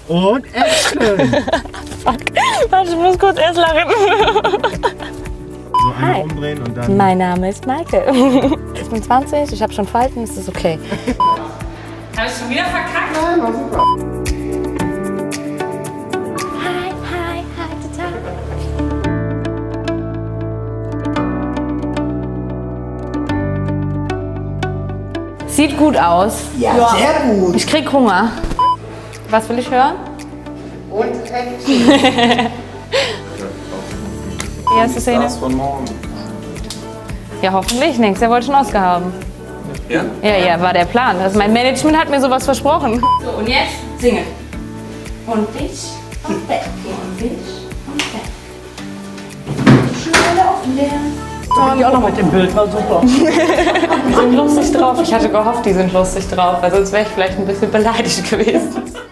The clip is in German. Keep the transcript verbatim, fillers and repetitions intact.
Und Action! Fuck. Warte, ich muss kurz erst lachen. So einmal Hi. umdrehen und dann... Mein Name ist Maike. Ich bin zwanzig, ich habe schon Falten, ist das okay? Habe ich schon wieder verkackt? Nein, war super. Hi, hi, hi, total. Sieht gut aus. Ja, sehr gut. Ich krieg Hunger. Was will ich hören? Und Action. Die erste Szene. Das von morgen. Ja, hoffentlich. Nächstes Jahr wollte ich einen Oscar haben. Ja? Ja, ja, war der Plan. Also mein Management hat mir sowas versprochen. So, und jetzt singen. Und ich und weg. Und ich und weg. Schnell auf leer. Die auch noch mit dem Bild, war super. Die sind lustig drauf. Ich hatte gehofft, die sind lustig drauf, weil sonst wäre ich vielleicht ein bisschen beleidigt gewesen.